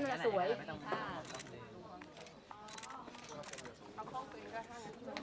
น่ะสวยไม่ต้องเอาข้องตัวเองก็ห้าง